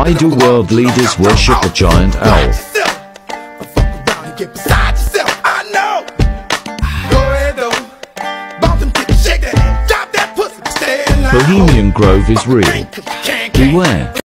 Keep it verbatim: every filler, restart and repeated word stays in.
Why do world leaders worship a giant owl? Bohemian Grove is real. Beware.